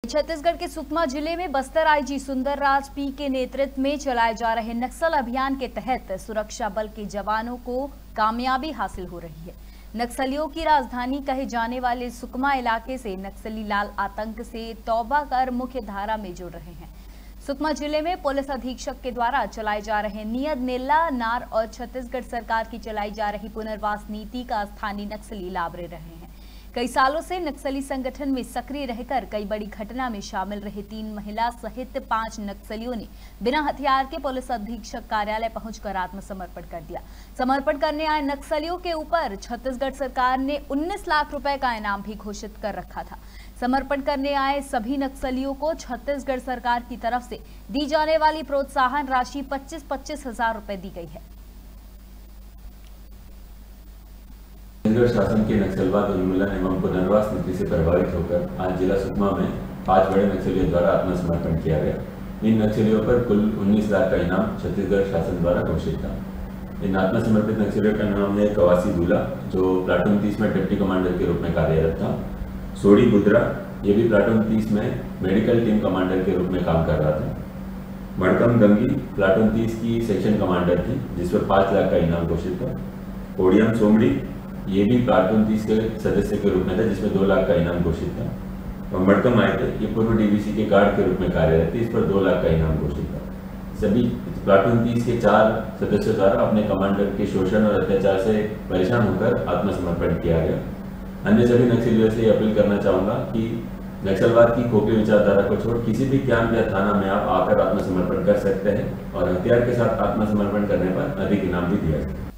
छत्तीसगढ़ के सुकमा जिले में बस्तर आईजी सुंदरराज पी के नेतृत्व में चलाए जा रहे नक्सल अभियान के तहत सुरक्षा बल के जवानों को कामयाबी हासिल हो रही है। नक्सलियों की राजधानी कहे जाने वाले सुकमा इलाके से नक्सली लाल आतंक से तौबा कर मुख्य धारा में जुड़ रहे हैं। सुकमा जिले में पुलिस अधीक्षक के द्वारा चलाए जा रहे नियत नेला नार और छत्तीसगढ़ सरकार की चलाई जा रही पुनर्वास नीति का स्थानीय नक्सली लाभ ले रहे हैं। कई सालों से नक्सली संगठन में सक्रिय रहकर कई बड़ी घटना में शामिल रहे 3 महिला सहित 5 नक्सलियों ने बिना हथियार के पुलिस अधीक्षक कार्यालय पहुंचकर आत्मसमर्पण कर दिया। समर्पण करने आए नक्सलियों के ऊपर छत्तीसगढ़ सरकार ने 19 लाख रुपए का इनाम भी घोषित कर रखा था। समर्पण करने आए सभी नक्सलियों को छत्तीसगढ़ सरकार की तरफ से दी जाने वाली प्रोत्साहन राशि 25-25 हजार रुपए दी गई है। छत्तीसगढ़ शासन के नक्सलवाद उन्मूलन एवं पुनर्वास नीति से प्रभावित होकर आज जिला सुकमा में 5 बड़े नक्सलियों द्वारा आत्मसमर्पण किया गया। इन नक्सलियों पर कुल 19 लाख का इनाम छत्तीसगढ़ शासन द्वारा घोषित था। इन आत्मसमर्पित नक्सलियों का नाम है कवासी दूला, जो प्लाटून 30 में डिप्टी कमांडर के रूप में कार्यरत था। सोडी बुद्रा, ये भी प्लाटून 30 में मेडिकल टीम कमांडर के रूप में काम कर रहा था। मड़कम गंगी प्लाटून 30 की सेक्शन कमांडर थी, जिस पर 5 लाख का इनाम घोषित था। ओडियम सोमड़ी, ये भी प्लाटून 30 के सदस्य के रूप में था, जिसमें 2 लाख का इनाम घोषित था। और मड़कम आए थे, ये पूर्व डीवीसी के गार्ड के रूप में कार्यरत थी, इस पर 2 लाख का इनाम घोषित था। सभी प्लाटून 30 के 4 सदस्यों द्वारा अपने कमांडर के शोषण और अत्याचार से परेशान होकर आत्मसमर्पण किया गया। अन्य सभी नक्सलियों से अपील करना चाहूंगा कि नक्सलवाद की खोखली विचारधारा को छोड़ किसी भी कैंप या थाना में आप आकर आत्मसमर्पण कर सकते हैं और हथियार के साथ आत्मसमर्पण करने पर अधिक इनाम भी दिया जाए।